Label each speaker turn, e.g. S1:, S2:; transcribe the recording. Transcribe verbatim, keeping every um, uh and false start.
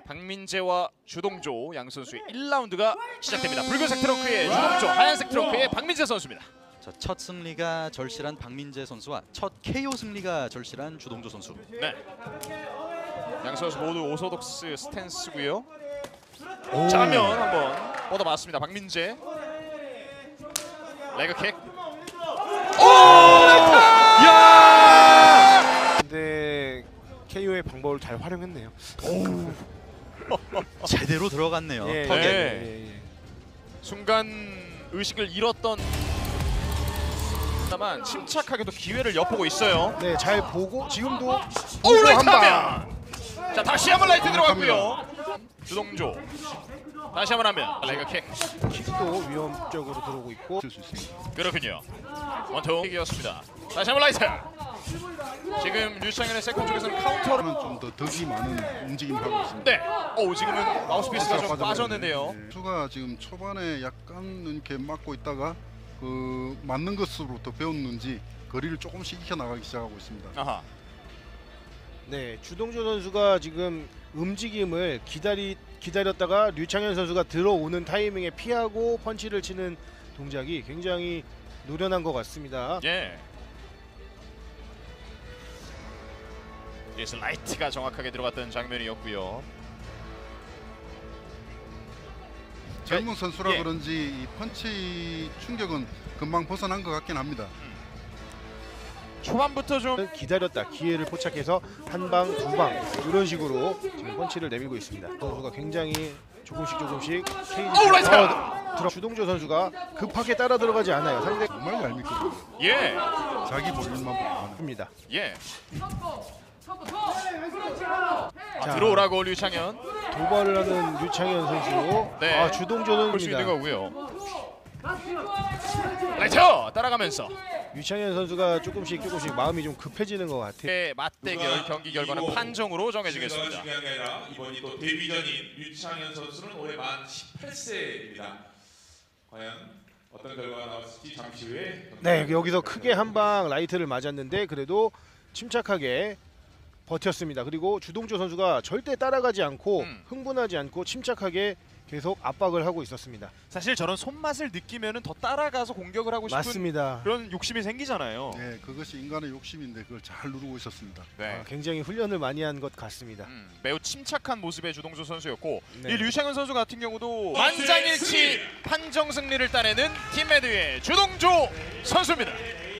S1: 박민재와 주동조 양 선수의 일 라운드가 시작됩니다. 붉은색 트렁크의 주동조, 하얀색 트렁크의 박민재 선수입니다.
S2: 자, 첫 승리가 절실한 박민재 선수와 첫 케이오 승리가 절실한 주동조 선수.
S1: 네. 양 선수 모두 오소독스 스탠스고요. 자면 한번 뻗어봤습니다. 박민재. 레그킥. 오! 야!
S3: 근데 케이오의 방법을 잘 활용했네요.
S2: 제대로 들어갔네요.
S3: 예,
S2: 턱에.
S1: 네.
S3: 예, 예.
S1: 순간 의식을 잃었던 다만 침착하게도 기회를 엿보고 있어요.
S3: 네, 잘 보고 지금도
S1: 오,
S3: 보고
S1: 라이트
S3: 한 방.
S1: 하면. 자, 다시 한번 라이트 들어갔고요. 주동조. 다시 한번 하면 레그킥.
S3: 킥도 위험적으로 들어오고 있고.
S1: 그렇군요. 원투 킥이었습니다. 다시 한번 라이트. 지금 류창현의 세컨 쪽에서는 카운터를
S4: 좀 더 덕이 많은 움직임을 하고 있습니다.
S1: 네. 오, 지금은 마우스피스가 좀 빠졌는데요.
S4: 네. 수가 지금 초반에 약간 이렇게 맞고 있다가 그 맞는 것으로부터 배웠는지 거리를 조금씩 익혀 나가기 시작하고 있습니다.
S1: 아하.
S3: 네, 주동조 선수가 지금 움직임을 기다리 기다렸다가 류창현 선수가 들어오는 타이밍에 피하고 펀치를 치는 동작이 굉장히 노련한 것 같습니다.
S1: 예. 그래서 라이트가 정확하게 들어갔던 장면이었고요.
S4: 젊은 선수라
S1: 예.
S4: 그런지 이 펀치 충격은 금방 벗어난 것 같긴 합니다.
S1: 초반부터 좀
S3: 기다렸다 기회를 포착해서 한 방, 두 방 이런 식으로 지금 펀치를 내밀고 있습니다. 선수가 굉장히 조금씩 조금씩 케이지
S1: 오, 라이트!
S3: 어, 들어 주동조 선수가 급하게 따라 들어가지 않아요. 상대
S4: 정말 얄밉거든요.
S1: 예.
S4: 자기 볼일만 보고
S3: 입니다.
S1: 예.
S3: 자,
S1: 들어오라고 류창현.
S3: 도발을 하는 류창현 선수.
S1: 네.
S3: 아, 주동조
S1: 볼 수 있는
S3: 선수입니다.
S1: 거고요. 라이트 따라가면서
S3: 류창현 선수가 조금씩 조금씩 마음이 좀 급해지는 것 같아요.
S1: 네, 맞대결 경기 결과는 판정으로 정해지겠습니다.
S5: 중요한 게 아니라 이번이 또 데뷔전인 류창현 선수는 올해 만 십팔 세입니다. 과연 어떤 결과가 나올지 잠시 후에.
S3: 네, 여기서 크게 한 방 라이트를 맞았는데 그래도 침착하게 버텼습니다. 그리고 주동조 선수가 절대 따라가지 않고
S1: 음.
S3: 흥분하지 않고 침착하게 계속 압박을 하고 있었습니다.
S1: 사실 저런 손맛을 느끼면은 더 따라가서 공격을 하고 싶은
S3: 맞습니다.
S1: 그런 욕심이 생기잖아요.
S4: 네, 그것이 인간의 욕심인데 그걸 잘 누르고 있었습니다.
S1: 네.
S3: 아, 굉장히 훈련을 많이 한 것 같습니다.
S1: 음, 매우 침착한 모습의 주동조 선수였고
S3: 네.
S1: 이 류창현 선수 같은 경우도 만장일치 판정 승리를 따내는 팀메드의 주동조 선수입니다.